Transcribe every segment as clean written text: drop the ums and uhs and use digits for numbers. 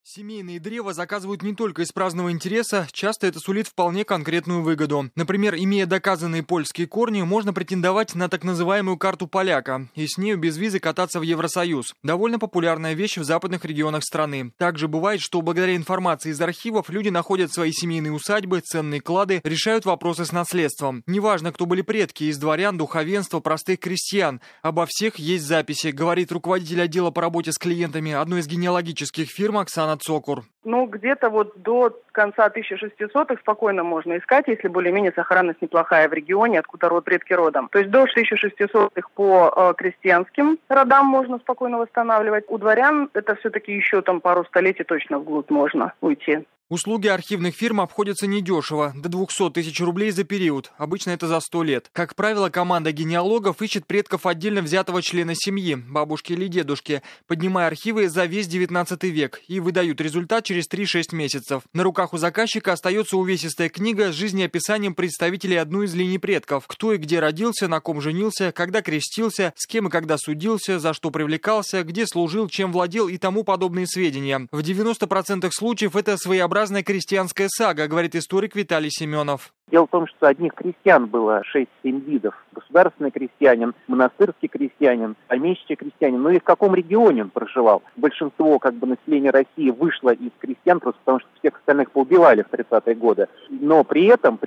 Семейные древа заказывают не только из праздного интереса, часто это сулит вполне конкретную выгоду. Например, имея доказанные польские корни, можно претендовать на так называемую карту поляка и с нею без визы кататься в Евросоюз. Довольно популярная вещь в западных регионах страны. Также бывает, что благодаря информации из архивов люди находят свои семейные усадьбы, ценные клады, решают вопросы с наследством. Неважно, кто были предки, из дворян, духовенства, простых крестьян. Обо всех есть записи, говорит руководитель отдела по работе с клиентами одной из генеалогических фирм Оксана Цокур. Где-то до конца 1600-х спокойно можно искать, если более-менее сохранность неплохая в регионе, откуда предки родом. То есть до 1600-х по крестьянским родам можно спокойно восстанавливать. У дворян это все-таки еще пару столетий точно вглубь можно уйти. Услуги архивных фирм обходятся недешево, до 200 тысяч рублей за период. Обычно это за 100 лет. Как правило, команда генеалогов ищет предков отдельно взятого члена семьи, бабушки или дедушки, поднимая архивы за весь 19 век и выдают результат через 3-6 месяцев. На руках у заказчика остается увесистая книга с жизнеописанием представителей одной из линий предков. Кто и где родился, на ком женился, когда крестился, с кем и когда судился, за что привлекался, где служил, чем владел и тому подобные сведения. В 90% случаев это своеобразная крестьянская сага, говорит историк Виталий Семенов. Дело в том, что одних крестьян было 6-7 видов. Государственный крестьянин, монастырский крестьянин, помещичий крестьянин. Ну и в каком регионе он проживал? Большинство населения России вышло из крестьян, просто потому что всех остальных поубивали в 30-е годы. Но при этом,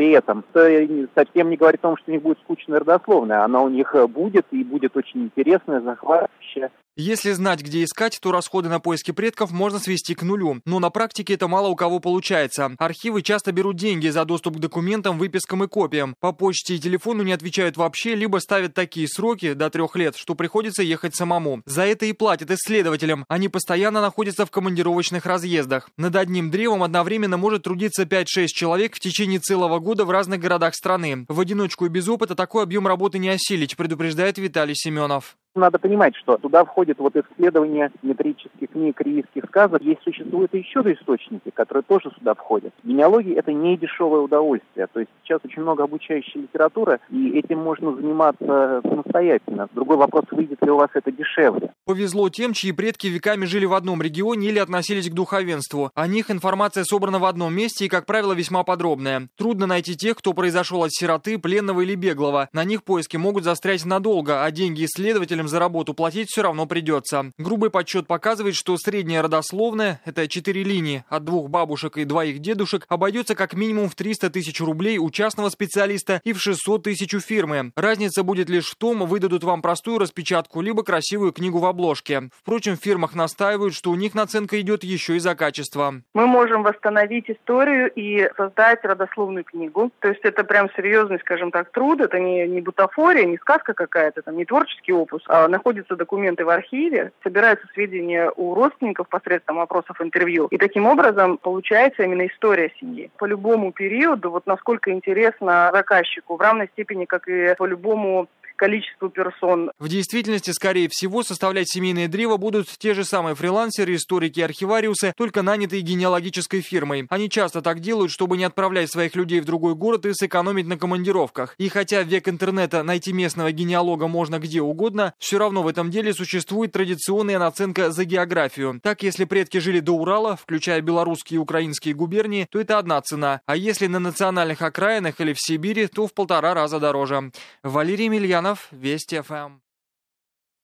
это совсем не говорит о том, что у них будет скучная родословная. Она у них будет и будет очень интересная, захватывающая. Если знать, где искать, то расходы на поиски предков можно свести к нулю. Но на практике это мало у кого получается. Архивы часто берут деньги за доступ к документам, выпискам и копиям. По почте и телефону не отвечают вообще, либо ставят такие сроки до 3 лет, что приходится ехать самому. За это и платят исследователям. Они постоянно находятся в командировочных разъездах. Над одним древом одновременно может трудиться 5-6 человек в течение целого года в разных городах страны. В одиночку и без опыта такой объем работы не осилить, предупреждает Виталий Семенов. Надо понимать, что туда входит исследование метрических книг, риийских сказок. Существуют еще источники, которые тоже сюда входят. Генеалогия – это не дешевое удовольствие. То есть сейчас очень много обучающей литературы, и этим можно заниматься самостоятельно. Другой вопрос, выйдет ли у вас это дешевле. Повезло тем, чьи предки веками жили в одном регионе или относились к духовенству. О них информация собрана в одном месте и, как правило, весьма подробная. Трудно найти тех, кто произошел от сироты, пленного или беглого. На них поиски могут застрять надолго, а деньги исследователям за работу платить все равно придется. Грубый подсчет показывает, что средняя родословная, это 4 линии, от 2 бабушек и 2 их дедушек, обойдется как минимум в 300 тысяч рублей у частного специалиста и в 600 тысяч у фирмы. Разница будет лишь в том, выдадут вам простую распечатку, либо красивую книгу в обложке. Впрочем, в фирмах настаивают, что у них наценка идет еще и за качество. Мы можем восстановить историю и создать родословную книгу. То есть это прям серьезный, труд, это не бутафория, не сказка какая-то, не творческий опус, находятся документы в архиве, собираются сведения у родственников посредством опросов, интервью. И таким образом получается именно история семьи. По любому периоду, насколько интересно заказчику, в равной степени, как и по любому количеству персон. В действительности, скорее всего, составлять семейное древо будут те же самые фрилансеры, историки и архивариусы, только нанятые генеалогической фирмой. Они часто так делают, чтобы не отправлять своих людей в другой город и сэкономить на командировках. И хотя в век интернета найти местного генеалога можно где угодно, все равно в этом деле существует традиционная наценка за географию. Так, если предки жили до Урала, включая белорусские и украинские губернии, то это одна цена. А если на национальных окраинах или в Сибири, то в 1,5 раза дороже. Валерий Емельянов, Вести ФМ.